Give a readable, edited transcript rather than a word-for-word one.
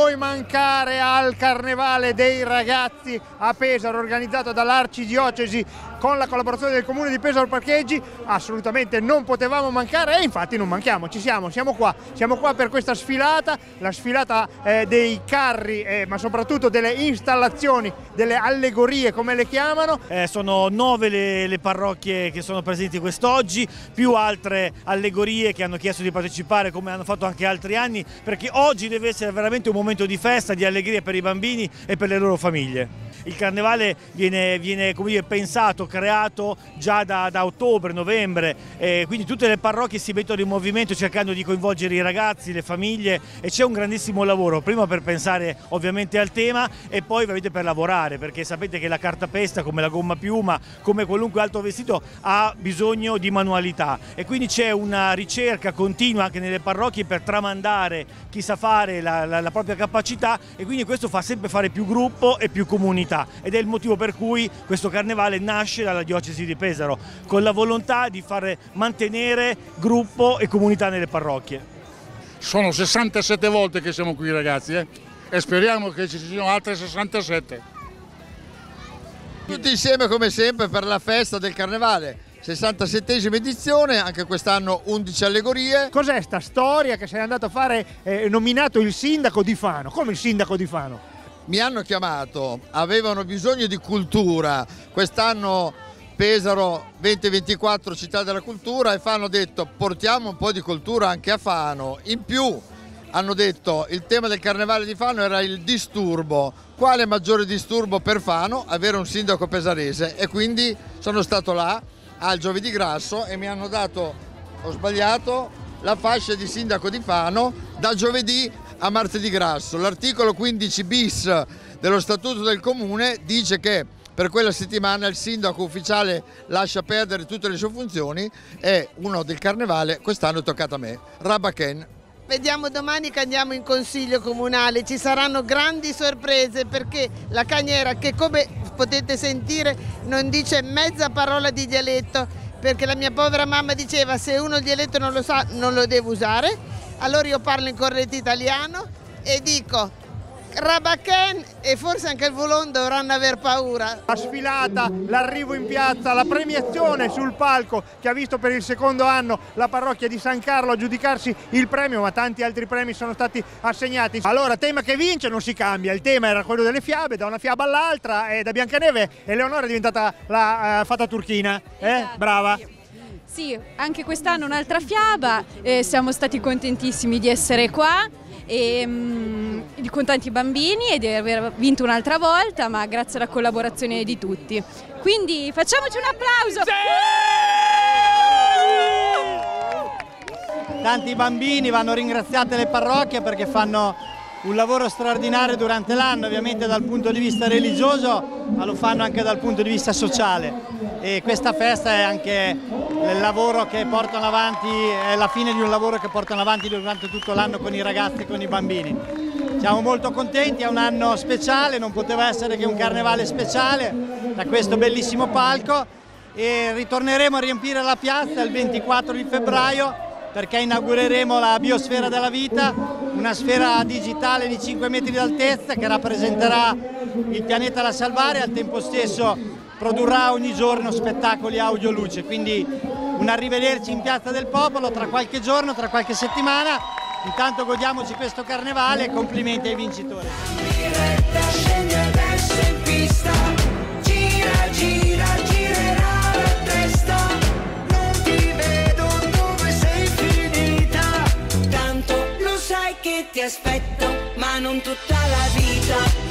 vuoi mancare al Carnevale dei Ragazzi a Pesaro, organizzato dall'Arcidiocesi con la collaborazione del Comune di Pesaro Parcheggi? Assolutamente non potevamo mancare e infatti non manchiamo, siamo qua per questa sfilata, la sfilata dei carri ma soprattutto delle installazioni, delle allegorie come le chiamano. Sono 9 le parrocchie che sono presenti quest'oggi, più altre allegorie che hanno chiesto di partecipare come hanno fatto anche altri anni, perché oggi deve essere veramente un momento di festa, di allegria per i bambini e per le loro famiglie. Il Carnevale viene come dire, pensato, creato già da ottobre, novembre, quindi tutte le parrocchie si mettono in movimento cercando di coinvolgere i ragazzi, le famiglie, e c'è un grandissimo lavoro, prima per pensare ovviamente al tema e poi ovviamente per lavorare, perché sapete che la cartapesta, come la gomma piuma, come qualunque altro vestito, ha bisogno di manualità e quindi c'è una ricerca continua anche nelle parrocchie per tramandare chi sa fare la propria capacità, e quindi questo fa sempre fare più gruppo e più comunità. Ed è il motivo per cui questo Carnevale nasce dalla diocesi di Pesaro, con la volontà di far mantenere gruppo e comunità nelle parrocchie. Sono 67 volte che siamo qui, ragazzi, e speriamo che ci siano altre 67. Tutti insieme come sempre per la festa del Carnevale, 67esima edizione, anche quest'anno 11 allegorie. Cos'è sta storia che sei andato a fare nominato il sindaco di Fano? Come il sindaco di Fano? Mi hanno chiamato, avevano bisogno di cultura, quest'anno Pesaro 2024 città della cultura, e Fano ha detto portiamo un po' di cultura anche a Fano. In più hanno detto il tema del Carnevale di Fano era il disturbo, quale maggiore disturbo per Fano? Avere un sindaco pesarese, e quindi sono stato là al Giovedì Grasso e mi hanno dato, ho sbagliato, la fascia di sindaco di Fano da giovedì a martedì grasso. L'articolo 15 bis dello statuto del comune dice che per quella settimana il sindaco ufficiale lascia perdere tutte le sue funzioni e uno del Carnevale quest'anno è toccato a me, Rabaken. Vediamo domani che andiamo in consiglio comunale, ci saranno grandi sorprese perché la Cagnera, che come potete sentire non dice mezza parola di dialetto, perché la mia povera mamma diceva se uno il dialetto non lo sa non lo deve usare. Allora io parlo in corretto italiano e dico Rabaken, e forse anche il Volon dovranno aver paura. La sfilata, l'arrivo in piazza, la premiazione sul palco che ha visto per il secondo anno la parrocchia di San Carlo aggiudicarsi il premio, ma tanti altri premi sono stati assegnati. Allora, tema che vince non si cambia, il tema era quello delle fiabe, da una fiaba all'altra, e da Biancaneve Eleonora è diventata la fata turchina, esatto. Brava. Sì, anche quest'anno un'altra fiaba, siamo stati contentissimi di essere qua con tanti bambini e di aver vinto un'altra volta, ma grazie alla collaborazione di tutti. Quindi facciamoci un applauso! Sì! Tanti bambini, vanno ringraziate le parrocchie perché fanno un lavoro straordinario durante l'anno, ovviamente dal punto di vista religioso, ma lo fanno anche dal punto di vista sociale. E questa festa è anche il lavoro che portano avanti, è la fine di un lavoro che portano avanti durante tutto l'anno con i ragazzi e con i bambini. Siamo molto contenti, è un anno speciale, non poteva essere che un carnevale speciale da questo bellissimo palco, e ritorneremo a riempire la piazza il 24 di febbraio perché inaugureremo la Biosfera della Vita, una sfera digitale di 5 metri d'altezza che rappresenterà il pianeta da salvare e al tempo stesso produrrà ogni giorno spettacoli audio-luce, quindi un arrivederci in Piazza del Popolo tra qualche giorno, tra qualche settimana. Intanto godiamoci questo carnevale e complimenti ai vincitori. Scendi adesso in pista, gira, gira, girerà la testa, non ti vedo dove sei finita, tanto lo sai che ti aspetto, ma non tutta la vita.